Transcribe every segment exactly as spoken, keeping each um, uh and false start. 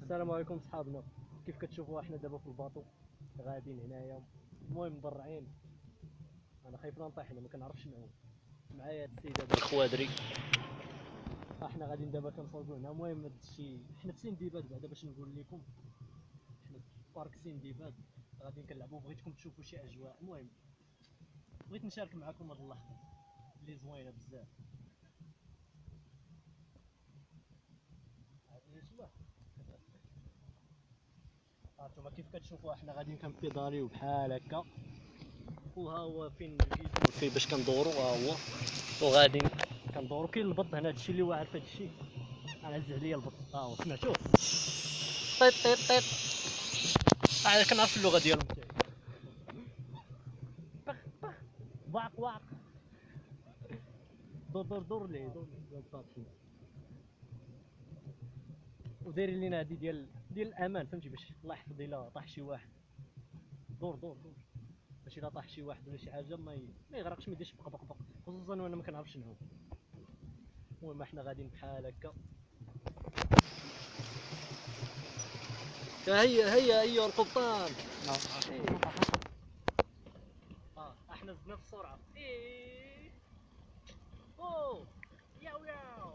السلام عليكم صحابنا. كيف كتشوفوا احنا دابا في الباطو غاديين هنايا، المهم مضرعين. انا خايف لا نطيح، انا ما كنعرفش نعوم. معايا هاد السيد هذا الخوادري، احنا غاديين دابا كنصاوبوا هنا. المهم هاد الشيء حنا في سندباد، بعدا باش نقول لكم حنا في بارك سندباد غاديين كنلعبوا. بغيتكم تشوفوا شي اجواء، المهم بغيت نشارك معكم هاد اللحظه اللي زوينه بزاف. هادي شبه هانتوما كيف كتشوفوا احنا غاديين كنبيداليو بحال هكا، وها هو فين الفيديو فيه باش كندورو. ها هو وغادي كندورو. كاين البط هنا، هادشي اللي واعر في هادشي. انا هز عليا البط، ها هو سمعتوه طيط طيط طيط. انا كنعرف اللغه ديالهم حتى بخ بخ واق واق. دور دور دور ليه دور ليه. ودايرين لينا هادي ديال ديال الامان، فهمتي، باش الله يحفظ الا طاح شي واحد. دور دور دور باش الا طاح شي واحد ولا شي حاجه ما ي... ما يغرقش، ما يديرش بق بق بق، خصوصا وانا ما كنعرفش نعوم. المهم احنا غاديين بحال هكا. هيا هيا ايها القبطان. اه احنا زدنا في السرعه. ايه اوه ياو ياو.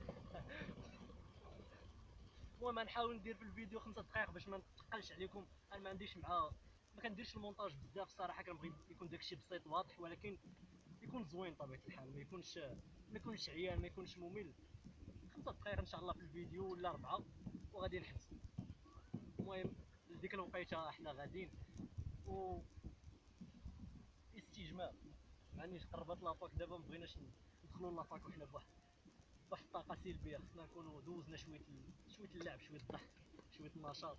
المهم غنحاول ندير في الفيديو خمسة دقائق باش ما نثقلش عليكم. انا ما عنديش مع ما كنديرش المونتاج بزاف الصراحه، كنبغي يكون داكشي بسيط واضح، ولكن يكون زوين بطبيعه الحال، ما يكونش ما يكونش عيان، ما يكونش ممل. خمسة دقائق ان شاء الله في الفيديو ولا اربعه وغادي نحبس. المهم لديك الوقيته احنا غاديين و استجمام، مع اني قربت لافاك دابا ما بغيناش ندخلوا لافاك وحنا بواحد واحد الطاقه سلبيه. خصنا نكونوا دوزنا شويه شويه اللعب، شويه الضحك، شويه النشاط.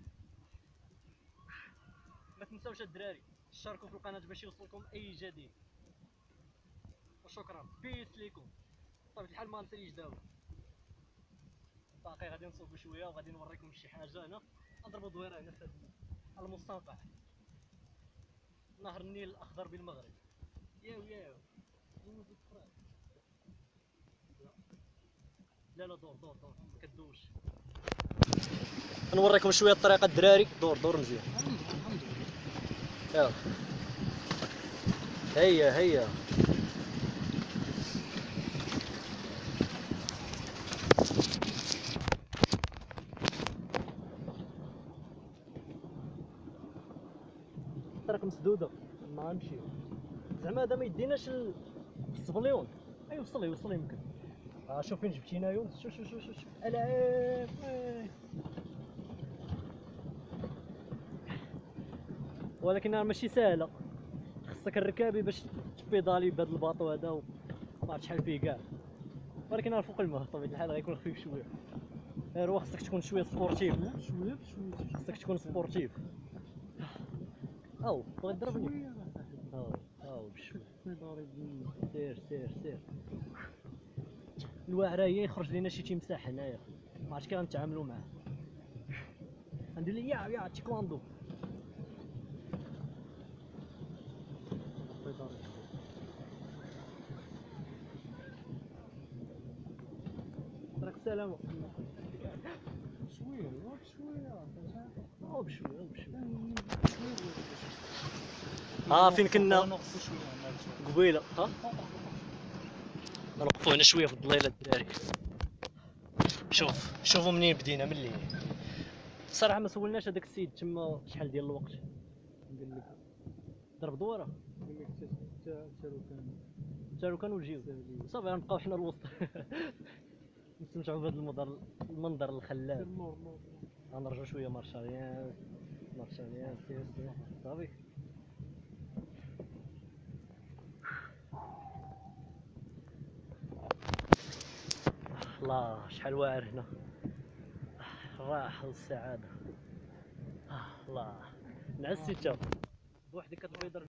ما تنساوش الدراري تشتركوا في القناه باش يوصلكم اي جديد، وشكرا بيس ليكم. بطبيعه الحال ما نساليش دابا باقي غادي نصوبوا شويه وغادي نوريكم شي حاجه. هنا نضربوا دويره هنا في هذا المستنقع، نهر النيل الاخضر بالمغرب. ياو ياو لا لا دور دور دور ما كدوش. نوريكم شويه الطريقه الدراري. دور دور مزيان. يلا هيا هيا. الطريق مسدوده ما غنمشيو. زعما هذا ما يديناش الصبليون. اي وصل يوصل يمكن. ها شوف فين جبتينا يونس. شوف شوف شوف شوف العاب. ولكن ماشي سهله، خصك الركابي باش تبيدالي بهذا الباطو هذا، وما عرفت شحال فيه كاع. ولكن راه فوق الماء بطبيعه الحال غيكون خفيف شويه. غير هو خصك تكون شويه سبورتيف، شويه بشويه خصك تكون سبورتيف. او بغيت تضربني. او او بشويه سير سير سير. الواعره هي يخرج لينا شي تيمساح هنايا، ما عرفتش كي غنتعاملوا معاه. غندير لي يا يا تيكواندو. طريق السلامة. شويه بشويه او بشويه او بشويه. ها فين كنا قبيله. ها نوقفوا هنا شويه في الظليله الدراري. شوف شوفوا منين بدينا، من اللي الصراحه ما سولناش هذاك السيد تما شحال ديال الوقت. ندير لك ضرب دوره، ندير لك حتى تاروكان تاروكان ونجيو صافي غنبقاو حنا الوسط. نستمتعوا بهذا المنظر المنظر الخلاب. غنرجعوا شويه مارشاليان مارشاليان سير سير صافي. الله شحال واعر هنا، الراحه والسعاده. الله نعس حتى بوحدك كتبيض.